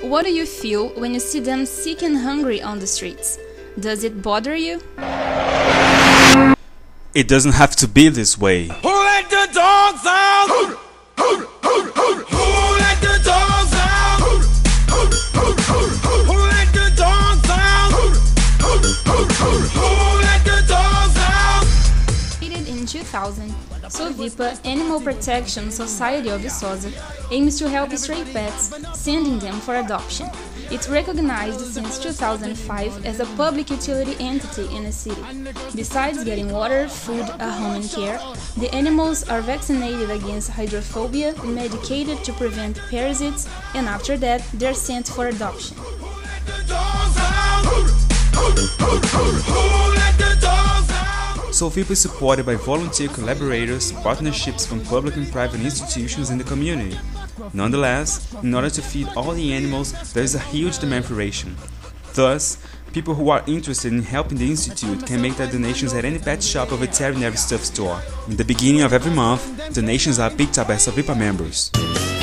what do you feel when you see them sick and hungry on the streets? Does it bother you? It doesn't have to be this way. Who let the dogs out? Who let the dogs out? Who let the dogs out? Who let the dogs out? Created in 2000, Sovipa Animal Protection Society of Viçosa aims to help stray pets, sending them for adoption. It's recognized since 2005 as a public utility entity in the city. Besides getting water, food, a home and care, the animals are vaccinated against hydrophobia, medicated to prevent parasites, and after that, they're sent for adoption. Sovipa is supported by volunteer collaborators, partnerships from public and private institutions in the community. Nonetheless, in order to feed all the animals, there is a huge demand for ration. Thus, people who are interested in helping the institute can make their donations at any pet shop or veterinary stuff store. In the beginning of every month, donations are picked up by Sovipa members.